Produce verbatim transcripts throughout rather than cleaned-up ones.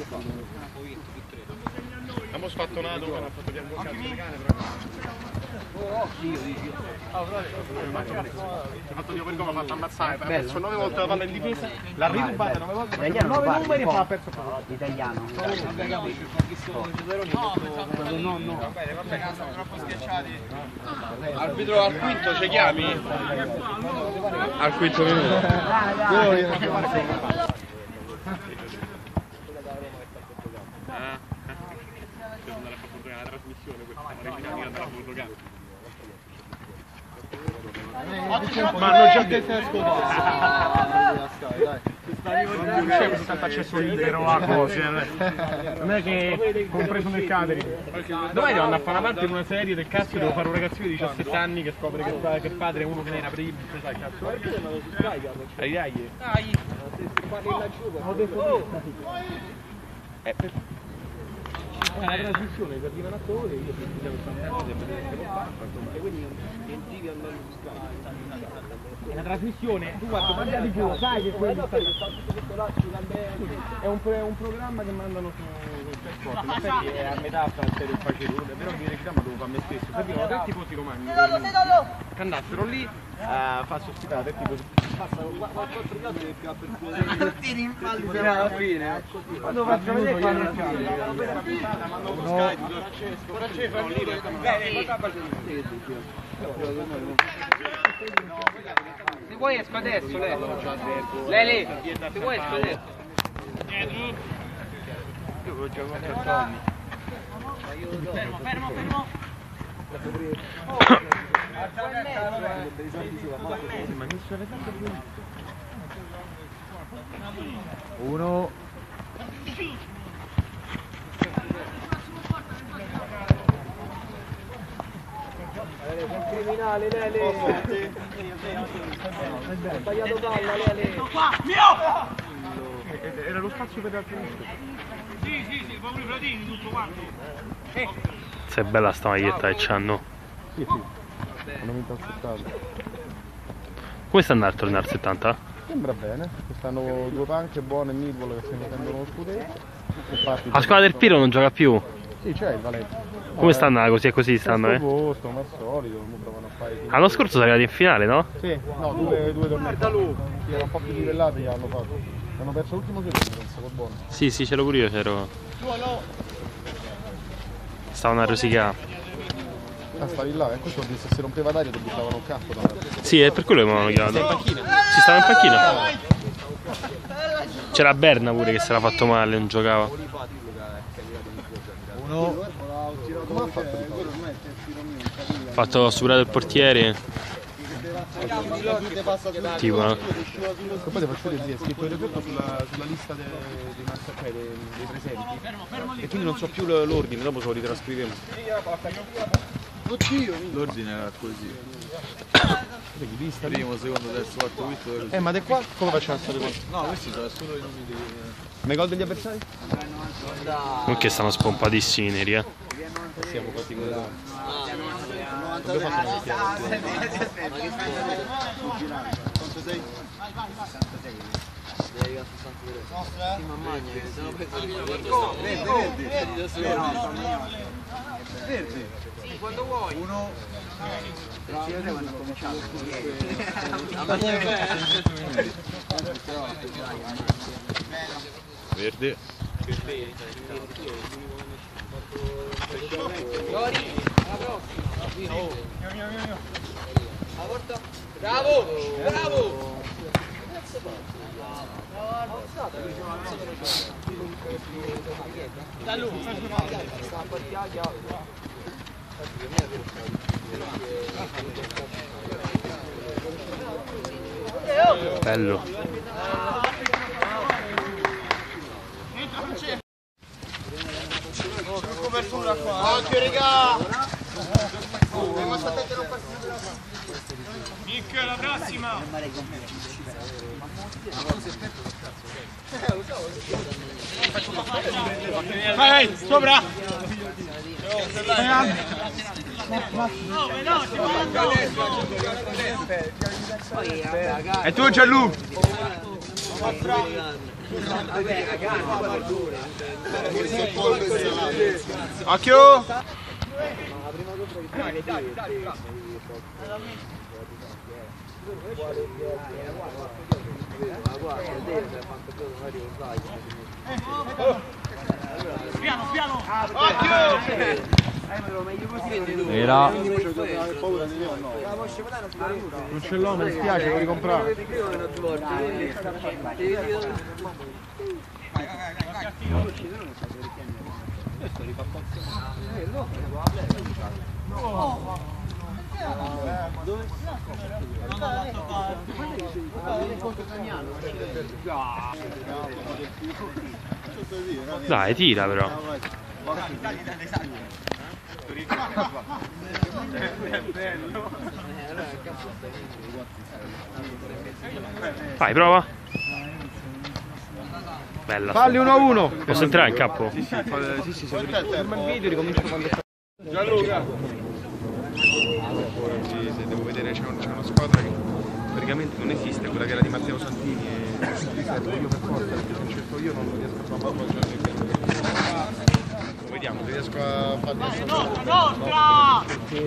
Abbiamo sfattonato, hanno fatto piano cazzo le cane, però. Oh, io dici. Ha fatto io per come ha fatto ammazzare, ha perso nove volte la palla in difesa, l'ha rirubata nove volte, ha fatto nove numeri e poi ha perso italiano. No, no. Va bene, va bene, siamo troppo schiacciati. Arbitro al quinto ci chiami? Al quinto minuto. Ma hanno già detto non c'è questo accesso libero a cose, non è che compreso nel catering. Domani devo andare a fare una parte in una serie del cazzo, devo fare un ragazzino di diciassette anni che scopre che, che padre è uno che ne era prima, sai cazzo. Dai dai. Dai. Ho detto eh, per... È una trasmissione per dire un attore, io ti dico questa cosa e vedere che lo fa, e quindi non devi andare su Sky. È una trasmissione, tu guarda, parla di più, sai che quello è un, un programma che mandano su Sport, in effetti è a metà fra il serio e il facilone, però mi recita ma devo fare me stesso, servivano tre tifosi romani che andassero lì a far ospitare tre tifosi. Passa quattro cose che più per cuore. Ti rimpalli per alla fine. Quando faccio vedere fanno la mando con Sky, Francesco, Francesco lì bene, ma sta se vuoi esco adesso lei. Lei lì, se vuoi esco adesso. Dietro. Io voglio giocare a Tommy. Fermo, fermo, fermo. Uno. Un criminale, Lele! Ho sbagliato palla, Lele! Era lo spazio per l'altro. Sì, sì, sì, fa un fratini tutto quanto! Se è bella sta maglietta che c'hanno. Sì, sì. Hanno vinto al settanta. Come sta andando a tornare al settanta? Sembra bene. Quest'anno due panche buone e Millwall che si difendono lo scudetto. La squadra del Piro non gioca più? Sì, c'è il Valencia. Come sta andando così e così stanno, eh? Posto, ma al solito, provano a fare. L'anno scorso sono arrivati in finale, no? Sì, no, due, due tornei. Sì, era un po' più livellati che hanno fatto. Hanno perso l'ultimo secondo, penso, che buono. Sì, sì, c'ero pure io, c'ero. Stavano a rosicare. Ah, stavi là, e questo se si rompeva d'aria ti buttavano un cazzo da me. Sì, è per quello che mi hanno chiamato. Sei in panchina? Ci stava in panchina. C'era Berna pure che si era fatto male, non giocava. Uno. Come ha fatto di fare? Ha fatto superato il portiere. Tipo, no? E poi ti faccio vedere, è scritto il referto sulla, sulla lista dei, dei, dei, dei presenti. E quindi non so più l'ordine, dopo se lo ritrascriviamo. L'ordine era così. Lista, primo, secondo, terzo, quarto, quinto. Eh, ma di qua come facciamo a stare qua? No, questi sono solo i nomi dei. Ma i gol degli avversari? Perché stanno spompatissimi i neri, eh? Siamo fatti con la... Abbiamo fatto una chiave. Quanto sei? sessantasei. Devi arrivare a sessantatré. Sì, mamma mia, se no penso di verdi, verdi. Verdi. Sì, quando vuoi. Uno. Ci vedremo quando cominciamo. Verde. Lori, alla prossima. Bravo, bravo. Da lui. Bello. Copertura qua. Occhio regà. Nick, la prossima. Vai, sopra. E tu Gianlu? Occhio! Piano, piano! Occhio! Era. Non ce l'ho, mi spiace, devo ricomprare. Dai, tira però. Vai, prova. Bella. Falli uno a uno. Posso entrare in campo? Sì, sì, fa- sì, sì, se ferma il video, ricomincio quando sta. Gianluca. Oggi, se devo vedere, c'è un- c'è una squadra che praticamente non esiste, quella che era di Matteo Santini e si serve io per forza, perché se non cerco io non riesco a fare un po' di vediamo, se riesco a farli a salvare. Nostra!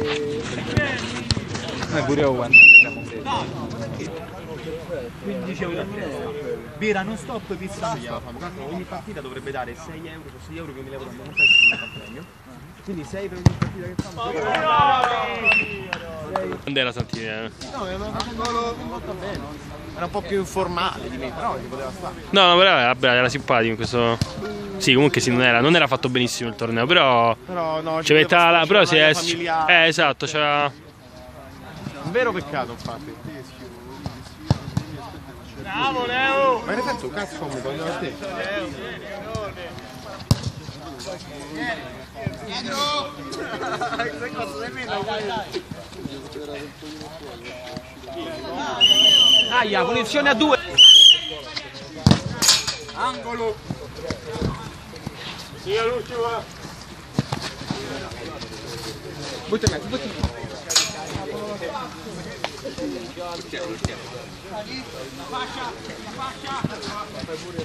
Noi pure io quando abbiamo preso. quindici euro a testa. Birra non stop, pizza non gliela fanno. Tanto ogni partita dovrebbe dare sei euro, sono sei euro che mi levano non penso che mi fa premio. Quindi sei per ogni partita che fanno. Quando era Santini? Eh? No, è una fatto bene. Era un po' più informale di me, però ci poteva stare. No, no, però vabbè, era simpatico in questo. Sì, comunque sì, non era, non era fatto benissimo il torneo, però. Però no, Ci aveva la. Però si è. familiare. Eh, esatto, c'era. Un vero peccato, infatti. Bravo Leo! Ma in effetti un cazzo mi voglio a te. Aia, punizione a due! Angolo! Sia l'ultima! Butta in mezzo, butta in mezzo. Fascia, fascia!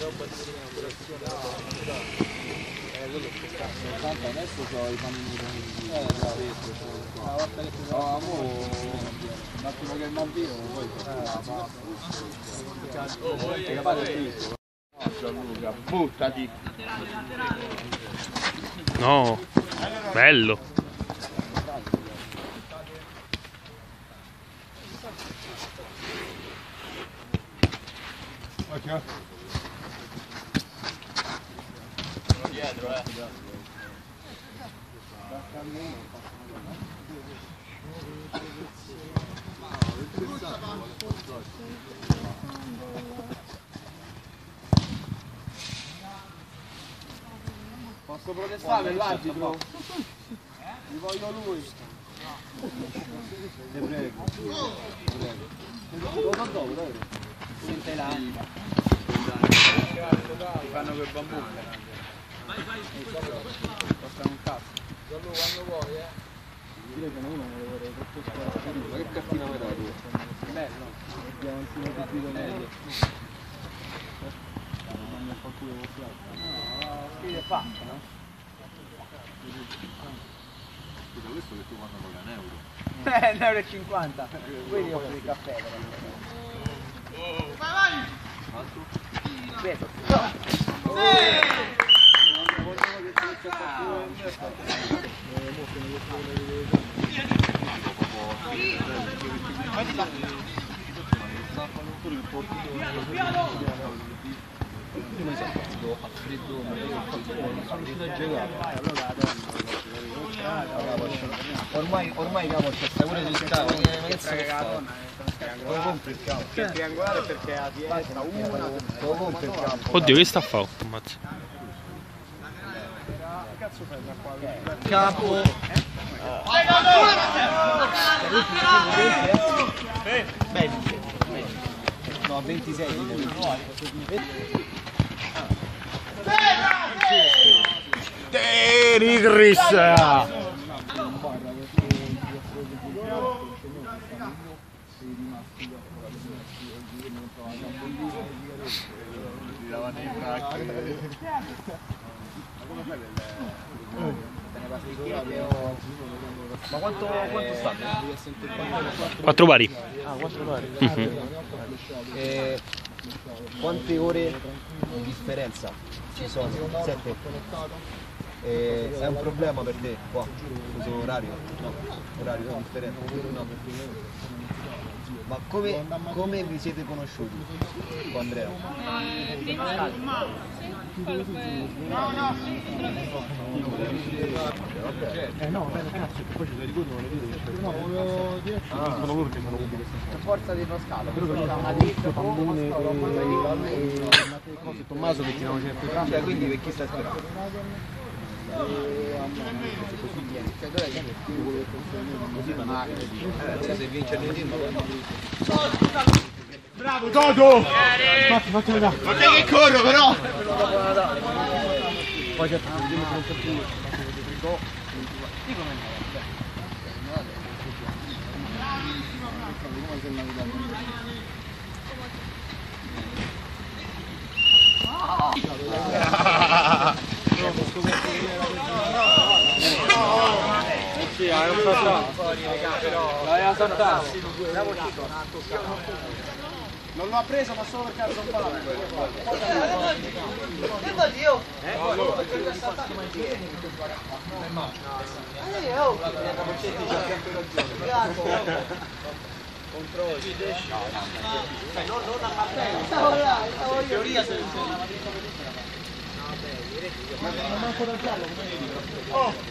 Adesso ho i panini di eh, una volta che ti no, mo un attimo che il malvino poi Gianluca, buttati. No, bello. Dietro, eh! Posso protestare l'arbitro? Mi voglio lui. Ti prego. Ti prego. Lo so dopo, dai. Sente l'anima. Ti fanno quel bambù. Vai, vai. Costano un cazzo. Giallo quando vuoi, eh. Dire che uno me lo vorrei troppo sparare. Ma che cartina me dai tu? Bello. Abbiamo un tiro di tiro meglio. Non mi fa culo no, sì, è fatta, no? Scusa, questo che tu quando paga un euro. Eh, un euro e cinquanta. Poi devo offrire il caffè però. Vai, vai! Peso. Ormai, ormai capo c'è sta pure di stavo, ma che cagato? Lo compri il campo. Il triangolare perché a destra una, lo compri il campo. Oddio, che sta a fare? Ammazza. Capo. venti. No, ventisei. Terigris! vanno i bracchi. Ma quanto, quanto sta? Quattro pari. Ah, quattro pari. Mhm. E quante ore di differenza ci sono? Sette. E è un problema per te qua? Questo orario? No, orario no, differente. No. Ma come, come vi siete conosciuti con Andrea? Eh no, bene, cazzo, che poi ci sei ricordo le video che no, volevo dire sono loro che fanno pubbliche Per forza di Pascale, però che c'era una ditta, Pambone e Matteo Cose e Tommaso che tirano certe trame. cioè quindi per chi sta sperando? Eh, se vince il team Bravo Toto! Fatti, fatti vedere. Ma te che corro però! Poi certo, vediamo se non c'è più. Sì, hai un passato. Vai a saltare. Non l'ho presa ma solo perché ha trompato. Che vuol dire? Eh? No, no. Eh, oh! controlli. Non, non a martello. Stavo là, stavo io. Teoria se non manco da giallo, come dico? Oh!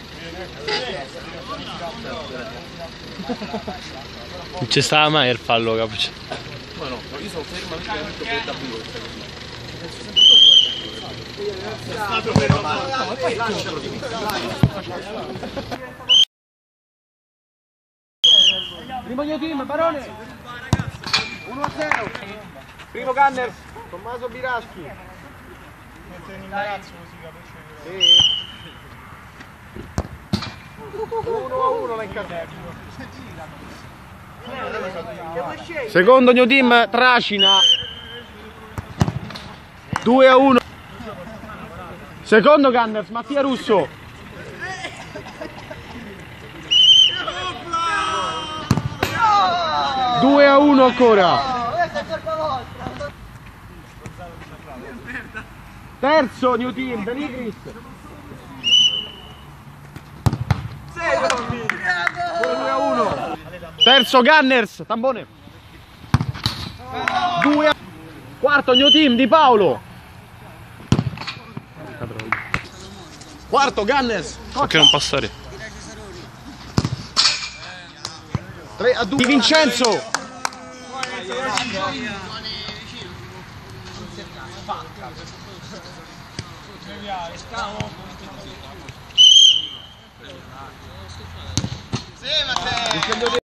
Non ci stava mai il fallo, capuccio. Ma no, io sono fermo anche detto che è da due. È stato per ma poi lascialo di Primo mio team, Barone! uno a zero! Primo Gunners, Tommaso Biraschi. Sì. uno a uno la incaterno. Secondo new team Tracina. due a uno. Secondo Gunners, Mattia Russo. due a uno ancora. questa è colpa vostra. Terzo new team, Denigris. due a uno. Terzo Gunners, Tambone. due a Quarto new team Di Paolo. Quarto Gunners. Perché non passare? tre a due Di Vincenzo. Sì, Matteo!